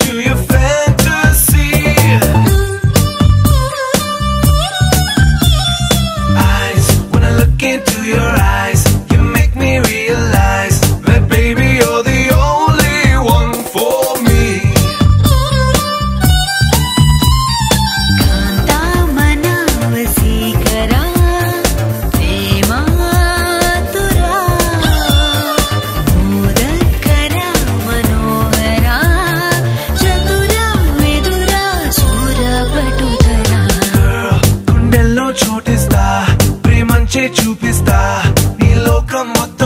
into your fantasy. Eyes, when I look into your eyes, you make me realize that baby you're the only one for me. Kanta मनावसीकरा प्रेमातुरा मोदकरा मनोहरा चतुरा Vidura शूरपटुधरा. Girl, గుండెల్లో చోటిస్తా, ప్రేమంచే చూపిస్తా, నీ లోకం మొత్తం